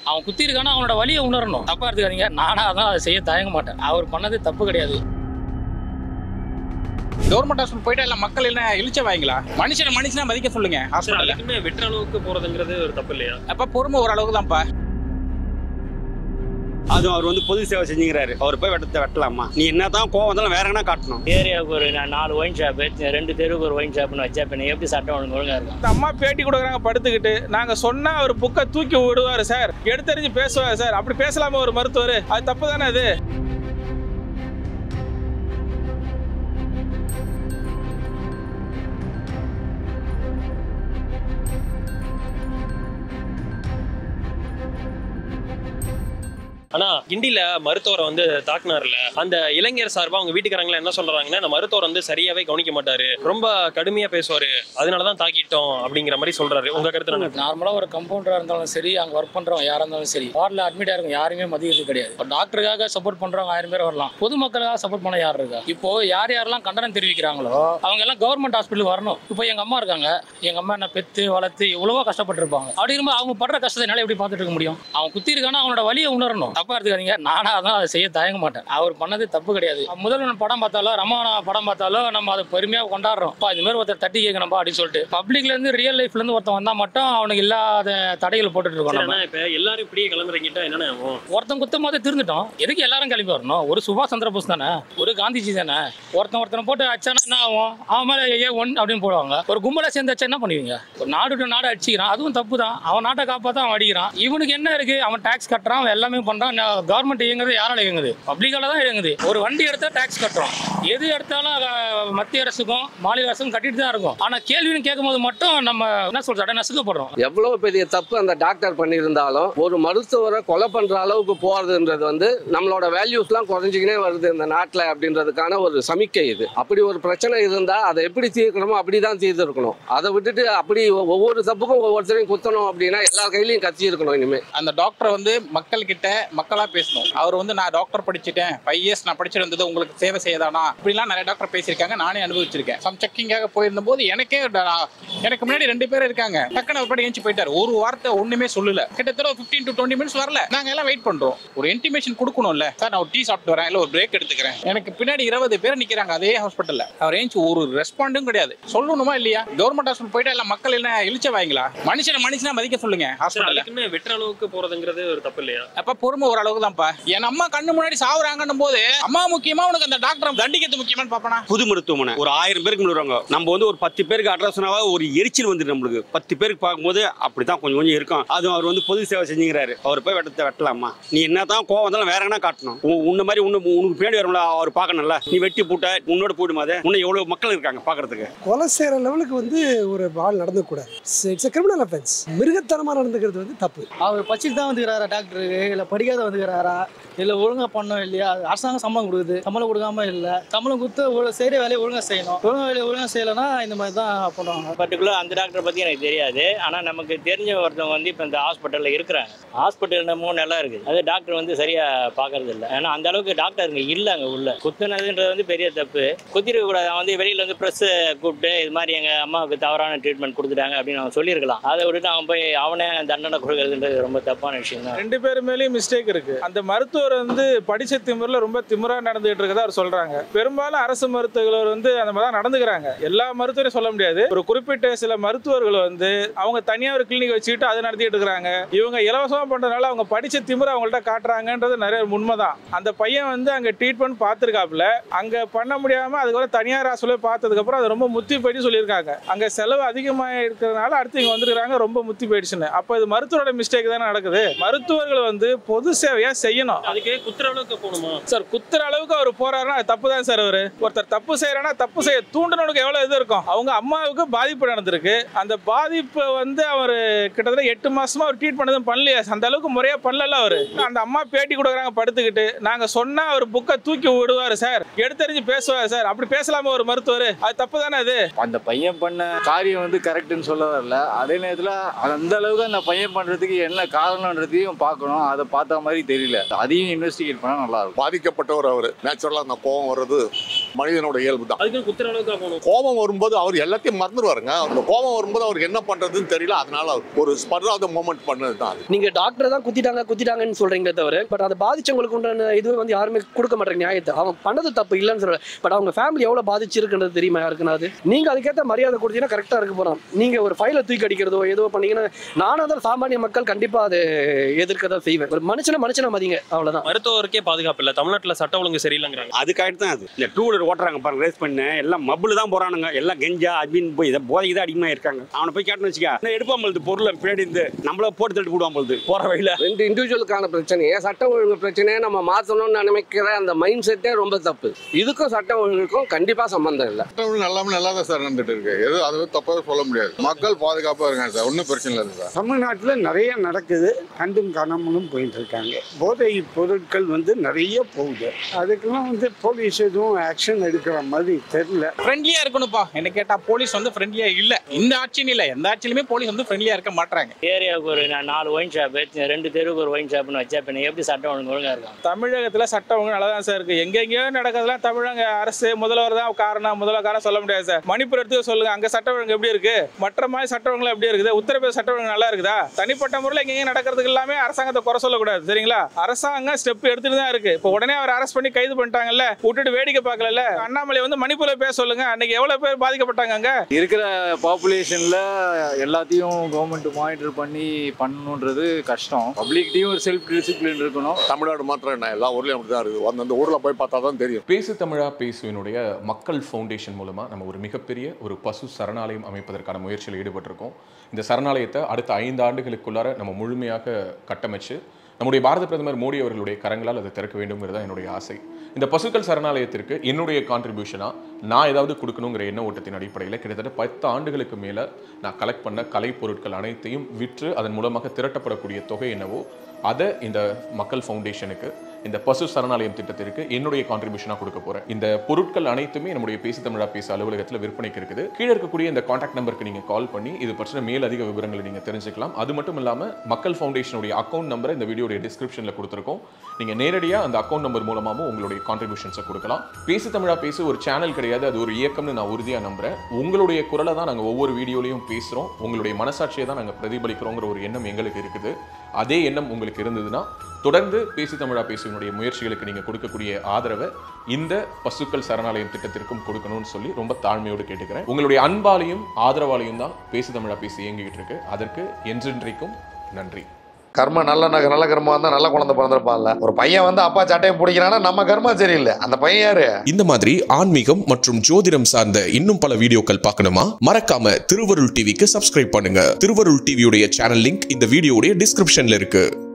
அவன் குத்தி இருக்கானா அவனோட வலியை உணரணும். தப்பா எடுத்துக்காதீங்க, நானா அதான் அதை செய்ய தயங்க மாட்டேன். அவர் பண்ணது தப்பு கிடையாது. கவர்மெண்ட் ஹாஸ்பிட்டல் போயிட்டா எல்லாம் மக்கள் என்ன இழிச்ச வாங்கிங்களா? மனுஷனா மதிக்க சொல்லுங்க. ஹாஸ்பிட்டலுக்குமே வெற்ற அளவுக்கு போறதுங்கிறது ஒரு தப்பு இல்லையா? அப்ப பொறுமை ஓரளவுக்கு தான்ப்பா. அதுவும் அவர் வந்து பொது சேவை செஞ்சுக்கிறாரு. அவர் போய் வெட்டலாமா? நீ என்னதான் கோவம் வந்தாலும் வேற என்ன காட்டணும்? ஏரியாவுக்கு ஒரு 4 ஒயின் ஷாப்பு, 2 தெருவுக்கு ஒரு ஒயின் ஷாப்னு வச்சா பின்ன எப்படி சட்டம் ஒழுங்கா இருக்கும்? இந்த அம்மா பேட்டி கொடுக்குறாங்க படுத்துக்கிட்டு, நாங்க சொன்னா அவர் புக்கை தூக்கி விடுவாரு சார், எடுத்தறிஞ்சு பேசுவார் சார். அப்படி பேசலாமா ஒரு மருத்துவர்? அது தப்பு தானே அது? ஆனா கிண்டில மருத்துவரை வந்து தாக்குனார்ல, அந்த இளைஞர் சார்பா அவங்க வீட்டுக்காரங்கள என்ன சொல்றாங்கன்னா, அந்த மருத்துவர் வந்து சரியாவே கவனிக்க மாட்டாரு, ரொம்ப கடுமையா பேசுவாரு, அதனாலதான் தாக்கிட்டோம் அப்படிங்கிற மாதிரி சொல்றாரு. உங்க கருத்து என்ன? நார்மலா ஒரு கம்பவுண்டரா இருந்தாலும் சரி, அங்க ஒர்க் பண்றவங்க யாரா இருந்தாலும் சரி, வார்டில் அட்மிட் ஆயிருக்கும் யாருமே மதிக்கிறது கிடையாது. இப்போ டாக்டருக்காக சப்போர்ட் பண்றவங்க 1000 பேர் வரலாம், பொதுமக்களுக்காக சப்போர்ட் பண்ண யார் இருக்கா? இப்போ யாரெல்லாம் கண்டனம் தெரிவிக்கிறாங்களோ அவங்க எல்லாம் கவர்மெண்ட் ஹாஸ்பிட்டல் வரணும். இப்போ எங்க அம்மா இருக்காங்க, எங்க அம்மா என்ன பெத்து வளர்த்து எவ்வளவோ கஷ்டப்பட்டு இருப்பாங்க. அப்படிங்கும்போது அவங்க படுற கஷ்டத்தை என்னால எப்படி பார்த்துட்டு இருக்க முடியும்? அவன் குத்தி இருக்கானா அவனோட வலியை உணரணும். தப்பா எடுத்துக்காதீங்க, நானா அதான் அதை செய்ய தயங்க மாட்டேன். அவர் பண்ணது தப்பு கிடையாது. முதல்வன் படம் பார்த்தாலோ ரமணா படம் பார்த்தாலோ நம்ம அதை பெருமையா கொண்டாடுறோம். இது மாதிரி ஒருத்தர் தட்டி கேட்கணும்பா அப்படின்னு சொல்லிட்டு பப்ளிக்ல இருந்து ரியல் லைஃப்ல இருந்து ஒருத்தன் வந்தா மட்டும் அவனுக்கு இல்லாத தடைகள் போட்டுட்டு இருக்கோம். இப்ப எல்லாரும் இப்படியே கிளம்புறீங்கிட்ட என்ன ஒருத்தன் குத்தும் போது திருந்துட்டோம். எதுக்கு எல்லாரும் கிளம்பி வரணும்? ஒரு சுபாஷ் சந்திர போஸ் தானே, ஒரு காந்திஜி தானே. ஒருத்தனை போட்டு அச்சானா என்ன ஆகும்? அவன் மேல A1 அப்படின்னு போடுவாங்க. ஒரு கும்பலை சேர்ந்து அச்சா என்ன பண்ணுவீங்க? ஒரு நாடு டு நாடு அடிச்சுக்கிறான், அதுவும் தப்பு தான். அவன் நாட்டை காப்பாத்தான் அவன் அடிக்கிறான். இவனுக்கு என்ன இருக்கு? அவன் டாக்ஸ் கட்டுறான், அவன் எல்லாமே பண்றான். கவர்மெண்ட் இயங்குறது யாரால இயங்குது? பப்ளிக்கால தான் இயங்குது. ஒரு வண்டி எடுத்தா டாக்ஸ் கட்டுறோம், எது எடுத்தாலும் மத்திய அரசுக்கும் மாநில அரசுக்கும் கட்டிட்டு தான் இருக்கும். ஆனா கேள்வின்னு கேட்கும் போது மட்டும் நம்ம என்ன சொல்றோம், நசுக்கப்படுறோம். எவ்வளவு பெரிய தப்பு அந்த டாக்டர் பண்ணியிருந்தாலும் ஒரு மருத்துவரை கொலை பண்ற அளவுக்கு போறதுன்றது வந்து நம்மளோட வேல்யூஸ் எல்லாம் குறைஞ்சிக்கினே வருது இந்த நாட்டில் அப்படின்றதுக்கான ஒரு சமிக்கை இது. அப்படி ஒரு பிரச்சனை இருந்தா அதை எப்படி தீர்க்கணுமோ அப்படிதான் தீர்த்து இருக்கணும். அதை விட்டுட்டு அப்படி ஒவ்வொரு தப்புக்கும் ஒவ்வொருத்தரையும் குத்தணும் அப்படின்னா எல்லா கையிலையும் கத்தி இருக்கணும். இனிமே அந்த டாக்டர் வந்து மக்கள் கிட்ட மக்களா பேசணும். அவர் வந்து நான் டாக்டர் படிச்சுட்டேன், 5 இயர்ஸ் நான் படிச்சுட்டு வந்தது உங்களுக்கு சேவை செய்யதானா இப்படிலாம் நிறைய டாக்டர் பேசியிருக்காங்க. நானே அனுபவிச்சிருக்கேன். சம் செக்கிங்காக போயிருந்த போது எனக்கு முன்னாடி 2 பேர் இருக்காங்க. டக்குனு ஒரு படி ஏஞ்சி போயிட்டாரு. ஒரு வார்த்தை ஒண்ணுமே சொல்லல. கிட்டத்தட்ட 15 to 20 மினிட்ஸ் வரல. நாங்க எல்லாம் வெயிட் பண்றோம். ஒரு இன்டிமேஷன் கொடுக்கணும்ல சார், நான் ஒரு டீ சாப்பிட்டு வரேன், இல்ல ஒரு பிரேக் எடுத்துக்கிறேன். எனக்கு பின்னாடி 20 பேர் நிக்கிறாங்க அதே ஹாஸ்பிட்டல்ல. அவர் ஏஞ்சி ஒரு ரெஸ்பாண்டும் கிடையாது. சொல்லணுமா இல்லையா? கவர்மெண்ட் ஹாஸ்பிட்டல் போயிட்டா எல்லாம் மக்கள் என்ன இழிச்ச வாங்கிங்களா? மனுஷனா மதிக்க சொல்லுங்க. ஹாஸ்பிட்டலுக்குமே வெற்ற அளவுக்கு போறதுங்கிறது ஒரு தப்பு இல்லையா? அப்ப பொறுமை ஓரளவுக்கு தான்ப்பா. என் அம்மா கண்ணு முன்னாடி சாவுறாங்கன்னும் போது அம்மா முக்கியமா உனக்கு அந்த டாக்டர் தண்டிக்கிறது முக்கியமானு பாப்பனா? புது மருத்துவமனை ஒரு 1000 பேருக்கு வருவாங்க. நம்ம வந்து ஒரு 10 பேருக்கு அட்ரஸ் சொன்னாவா ஒரு எரிச்சல் வந்துடும் நம்மளுக்கு. 10 பேருக்கு பார்க்கும்போது அப்படித்தான் கொஞ்சம் இருக்கும். அதுவும் அவர் வந்து பொது சேவை செஞ்சுக்கிறாரு. அவர் போய் வெட்டலாமா? நீ என்னதான் கோவம் வந்தாலும் வேற என்ன காட்டணும்? உன்ன மாதிரி உனக்கு பின்னாடி வரும்ல, அவர் பார்க்கணும்ல. நீ வெட்டி போட்ட உன்னோட போயிடுமாதே. இன்னும் எவ்வளவு மக்கள் இருக்காங்க பாக்குறதுக்கு. கொலை செய்யற லெவலுக்கு வந்து ஒரு ஆள் நடந்து கூட கிரிமினல் அஃபென்ஸ். மிருகத்தனமா நடந்துக்கிறது வந்து தப்பு. அவர் படிச்சுட்டு தான் வந்துக்கிறாரா டாக்டருக்கு, இல்லை படிக்காத வந்துக்கிறாரா, இல்லை ஒழுங்கா பண்ணோம் இல்லையா? அரசாங்கம் சம்பளம் கொடுக்குது, சம்பளம் கொடுக்காம இல்லை. சம்பளம் கொடுத்து செய்கிற வேலையை ஒழுங்காக செய்யணும். வேலையை ஒழுங்காக செய்யலைன்னா இந்த மாதிரி தான் பண்ணுவாங்க. பர்டிகுலர் அந்த டாக்டரை பற்றி எனக்கு தெரியாது. ஆனால் நமக்கு தெரிஞ்ச ஒருத்தவங்க வந்து இப்போ இந்த ஹாஸ்பிட்டலில் இருக்கிறாங்க. ஹாஸ்பிட்டல் நம்ம நல்லா இருக்குது, அது டாக்டர் வந்து சரியாக பார்க்கறது இல்லை. ஏன்னா அந்த அளவுக்கு டாக்டருங்க இல்லை அங்கே உள்ள. குத்துனதுன்றது வந்து பெரிய தப்பு. குத்திருக்க கூடாது. வந்து வெளியில் வந்து ப்ரெஸ் கூப்பிட்டு இது மாதிரி எங்கள் அம்மாவுக்கு தவறான ட்ரீட்மெண்ட் கொடுத்துட்டாங்க அப்படின்னு அவன் சொல்லியிருக்கலாம். அதை விட்டுட்டு அவன் போய் அவனே தண்டனை கொடுக்கறதுன்றது ரொம்ப தப்பான விஷயம் தான். 2 பேர் மேலேயும் மிஸ்டேக் இருக்கு. அந்த மருத்துவர் வந்து படிச்ச திமிரில் ரொம்ப திமிரா நடந்துகிட்டு இருக்கதா அவர் சொல்றாங்க. பெரும்பாலும் அரசு மருத்துவர்கள் வந்து அந்த மாதிரி தான் நடந்துக்கிறாங்க. எல்லா மருத்துவரையும் சொல்ல முடியாது. ஒரு குறிப்பிட்ட சில மருத்துவர்கள் வந்து அவங்க தனியாக ஒரு கிளினிக் வச்சுக்கிட்டு அதை நடத்திட்டு இருக்கிறாங்க. இவங்க இலவசமாக பண்றதுனால அவங்க படிச்ச திமிரை அவங்கள்ட்ட காட்டுறாங்கன்றது நிறைய உண்மைதான். அந்த பையன் வந்து அங்கே ட்ரீட்மெண்ட் பார்த்துருக்காப்புல, அங்கே பண்ண முடியாம அதுக்கப்புறம் தனியார் ஹாஸ்பிட்டல் பார்த்ததுக்கு அப்புறம் அது ரொம்ப முத்தி போயிட்டு சொல்லியிருக்காங்க. அங்கே செலவு அதிகமாக இருக்கிறதுனால அடுத்து இங்கே வந்துருக்காங்க, ரொம்ப முத்தி போயிடுச்சுன்னு. அப்போ இது மருத்துவரோட மிஸ்டேக் தானே நடக்குது. மருத்துவர்கள் வந்து பொது சேவையா செய்யணும். அதுக்கு குத்துற அளவுக்கு போகணுமா சார்? குத்துற அளவுக்கு அவர் போறாருன்னா தப்பு தான் சார். அவரு ஒருத்தர் தப்பு செய்யறானா தப்பு செய்ய தூண்டனோருக்கு எவ்வளவு இது இருக்கும்? அவங்க அம்மாவுக்கு பாதிப்பு நடந்திருக்கு. அந்த பாதிப்பு வந்து அவர் கிட்டத்தட்ட 8 மாசமா அவர் ட்ரீட் பண்ணதும் பண்ணலையா? அந்த அளவுக்கு முறையா பண்ணல அவரு. அந்த அம்மா பேட்டி கொடுக்குறாங்க படுத்துக்கிட்டு, நாங்க சொன்னா அவர் புக்கை தூக்கி விடுவாரு சார், எடுத்தறிஞ்சு பேசுவாரு சார். அப்படி பேசலாமா ஒரு மருத்துவர்? அது தப்பு தானே அது? அந்த பையன் பண்ண காரியம் வந்து கரெக்ட்னு சொல்ல வரல. அதே நேரத்தில் அந்த அளவுக்கு அந்த பையன் பண்றதுக்கு என்ன காரணம்ன்றதையும் பார்க்கணும். அதை பார்த்த மாதிரி தெரியல. அதையும் இன்வெஸ்டிகேட் பண்ணா நல்லா இருக்கும். பாதிக்கப்பட்டவர் அவர். நேச்சுரலா அந்த கோவம் வர்றது மனிதனோட இயல்பு தான். அதுக்கு குத்துற அளவுக்கு ஆகணும். கோபம் வரும்போது அவர் எல்லாத்தையும் மறந்துடுவாருங்க. அந்த கோபம் வரும்போது அவருக்கு என்ன பண்றதுன்னு தெரியல, அதனால ஒரு ஸ்பர் ஆஃப் த மொமெண்ட் பண்ணது தான். நீங்க டாக்டர் தான் குத்திட்டாங்கன்னு சொல்றீங்க தவிர பட் அதை பாதிச்சவங்களுக்கு உண்டான இது வந்து யாருமே கொடுக்க மாட்டாங்க நியாயத்தை. அவங்க பண்ணது தப்பு இல்லைன்னு சொல்றேன். பட் அவங்க ஃபேமிலி எவ்வளவு பாதிச்சிருக்குன்றது தெரியுமா யாருக்குனாது? நீங்க அதுக்கேற்ற மரியாதை கொடுத்தீங்கன்னா கரெக்டா இருக்க போறோம். நீங்க ஒரு ஃபைலை தூக்கி அடிக்கிறதோ ஏதோ பண்ணீங்கன்னா நானும் தான் சாமானிய மக்கள் கண்டிப்பா அதை எதிர்க்க தான் செய்வேன். ஒரு மனுஷனை மதிங்க, அவ்வளவுதான். மருத்துவருக்கே பாதுகாப்பு இல்ல, தமிழ்நாட்டுல சட்ட ஒழுங்கு சரியில்லைங்கிறாங்க. அதுக்காயிட்டு தான் அது. இந்த டூ வீலர் ஓட்டுறாங்க பாருங்க, ரேஸ் பண்ண எல்லாம் மப்புல தான் போறானுங்க. எல்லாம் கெஞ்சா அப்படின்னு போய் இதை போதைக்கு தான் அதிகமாக இருக்காங்க. அவனை போய் கேட்டுன்னு வச்சுக்க எடுப்பான் பொழுது பொருளை பின்னாடி இருந்து நம்மள போட்டு தள்ளி போடுவான் பொழுது போற வழியில. ரெண்டு இண்டிவிஜுவலுக்கான பிரச்சனையே சட்ட ஒழுங்கு பிரச்சனையை நம்ம மாற்றணும்னு நினைக்கிற அந்த மைண்ட் செட்டே ரொம்ப தப்பு. இதுக்கும் சட்ட ஒழுங்குக்கும் கண்டிப்பா சம்பந்தம் இல்லை. சட்ட ஒழுங்கு எல்லாமே நல்லா தான் சார் நடந்துட்டு இருக்கு. எது அது தப்பாக சொல்ல முடியாது. மக்கள் பாதுகாப்பாக இருக்காங்க சார், ஒன்றும் பிரச்சனை இல்லை சார். தமிழ்நாட்டில் நிறைய நடக்குது, கண்டும் காணாமலும் போயிட்டு இருக்காங்க. போதை பொருட்கள் வந்து நிறைய போகுது. அதுக்கெல்லாம் வந்து போலீஸ் எதுவும் ஆக்ஷன் எடுக்கிற மாதிரி தெரியல. ஃப்ரெண்ட்லியா இருக்கணும்ப்பா. என்ன கேட்டா போலீஸ் வந்து ஃப்ரெண்ட்லியா இல்ல. இந்த ஆட்சின்னு இல்ல, எந்த ஆட்சியிலுமே போலீஸ் வந்து ஃப்ரெண்ட்லியா இருக்க மாட்டாங்க. ஏரியாவுக்கு ஒரு 4 ஒயின் ஷாப், 2 தெருவுக்கு ஒரு ஒயின் ஷாப்னு வச்சா பின்ன எப்படி சட்டம் ஒழுங்கா இருக்கும்? தமிழகத்துல சட்டம் ஒழுங்கு நல்லா தான் சார் இருக்கு. எங்கெங்கயோ நடக்கிறதுலாம் தமிழக அரசு முதல்வர் தான் காரணம் சொல்ல முடியாது சார். மணிப்பூர் எடுத்து சொல்லுங்க, அங்க சட்ட ஒழுங்கு எப்படி இருக்கு? மற்ற மாதிரி சட்ட ஒழுங்கு எப்படி இருக்குது? உத்தரப்பிரதேச சட்ட ஒழுங்கு நல்லா இருக்குதா? தனிப்பட்ட முறையில் எங்கெங்க நடக்கிறதுக்கு எல்லாமே அரசாங்கத்தை குறை சொல்லக்கூடாது, சரிங்களா? அரசாங்கம் ஸ்டெப் எடுத்துட்டு தான் இருக்கு. இப்போ உடனே அவர் அரெஸ்ட் பண்ணி கைது பண்ணிட்டாங்கல்ல, விட்டுட்டு வேடிக்கை பார்க்கல. அண்ணாமலை வந்து மணிப்பூர்ல பேச சொல்லுங்க, அன்னைக்கு எவ்வளவு பேர் பாதிக்கப்பட்டாங்க? அங்க இருக்கிற பாப்புலேஷன்ல எல்லாத்தையும் கவர்மெண்ட் மானிட்டர் பண்ணி பண்ணணுன்றது கஷ்டம். பப்ளிக்கிட்டையும் ஒரு செல்ஃப் டிசிப்ளின் இருக்கணும். தமிழ்நாடு மாத்திரம் என்ன, எல்லா ஊர்லயும் அப்படிதான் இருக்குது. அந்த ஊர்ல போய் பார்த்தா தான் தெரியும். பேசு தமிழா பேசுவினுடைய மக்கள் ஃபவுண்டேஷன் மூலமா நம்ம ஒரு மிகப்பெரிய ஒரு பசு சரணாலயம் அமைப்பதற்கான முயற்சியில் ஈடுபட்டிருக்கோம். இந்த சரணாலயத்தை அடுத்த 5 ஆண்டுகளுக்குள்ளார நம்ம முழுமையாக கட்டமைச்சு நம்முடைய பாரத பிரதமர் மோடி அவர்களுடைய கரங்களால் அதை திறக்க வேண்டும்ங்கிறது தான் என்னுடைய ஆசை. இந்த பசுக்கள் சரணாலயத்திற்கு என்னுடைய கான்ட்ரிபியூஷனாக நான் ஏதாவது கொடுக்கணுங்கிற எண்ண ஓட்டத்தின் அடிப்படையில் கிட்டத்தட்ட 10 ஆண்டுகளுக்கு மேலே நான் கலெக்ட் பண்ண கலை பொருட்கள் அனைத்தையும் விற்று அதன் மூலமாக திரட்டப்படக்கூடிய தொகை என்னவோ அதை இந்த மக்கள் ஃபவுண்டேஷனுக்கு, இந்த பசு சரணாலயம் திட்டத்திற்கு என்னுடைய கான்ட்ரிபியூஷனாக கொடுக்க போகிறேன். இந்த பொருட்கள் அனைத்துமே நம்முடைய பேசு தமிழா பேச அலுவலகத்தில் விற்பனைக்கு இருக்குது. கீழே இருக்கக்கூடிய இந்த கான்டாக்ட் நம்பருக்கு நீங்கள் கால் பண்ணி இது பற்றின மேலதிக விவரங்களை நீங்கள் தெரிஞ்சுக்கலாம். அது மட்டும் இல்லாமல் மக்கள் ஃபவுண்டேஷனுடைய அக்கௌண்ட் நம்பரை இந்த வீடியோடைய டிஸ்கிரிப்ஷனில் கொடுத்துருக்கோம். நீங்கள் நேரடியாக அந்த அக்கௌண்ட் நம்பர் மூலமாகவும் உங்களுடைய கான்ட்ரிபியூஷன்ஸை கொடுக்கலாம். பேசு தமிழா பேசு ஒரு சேனல் கிடையாது, அது ஒரு இயக்கம்னு நான் உறுதியாக நம்புகிறேன். உங்களுடைய குரலை தான் நாங்கள் ஒவ்வொரு வீடியோலையும் பேசுகிறோம், உங்களுடைய மனசாட்சியை தான் நாங்கள் பிரதிபலிக்கிறோங்கிற ஒரு எண்ணம் எங்களுக்கு இருக்குது. அதே எண்ணம் உங்களுக்கு இருந்ததுன்னா தொடர்ந்து பேசு தமிழா பேசுவனுடைய முயற்சிகளுக்கு நீங்கள் கொடுக்கக்கூடிய ஆதரவை இந்த பசுக்கள் சரணாலயம் திட்டத்திற்கும் கொடுக்கணும்னு சொல்லி ரொம்ப தாழ்மையோடு கேட்டுக்கிறேன். உங்களுடைய அன்பாலையும் ஆதரவாலையும் தான் பேசு தமிழா பேசி இயங்கிக்கிட்டு இருக்கு. அதற்கு என்றென்றைக்கும் நன்றி. கர்மம் நல்ல கர்மம் வந்தா நல்ல குழந்தை பிறந்திருப்பான்ல. ஒரு பையன் வந்து அப்பா சட்டையை பிடிக்கிறான்னா நம்ம கர்மம் சரியில்லை, அந்த பையன் யாரு? இந்த மாதிரி ஆன்மீகம் மற்றும் ஜோதிடம் சார்ந்த இன்னும் பல வீடியோக்கள் பார்க்கணுமா? மறக்காம திருவருள் டிவிக்கு சப்ஸ்கிரைப் பண்ணுங்க. திருவருள் டிவியுடைய சேனல் லிங்க் இந்த வீடியோடைய டிஸ்கிரிப்ஷன்ல இருக்கு.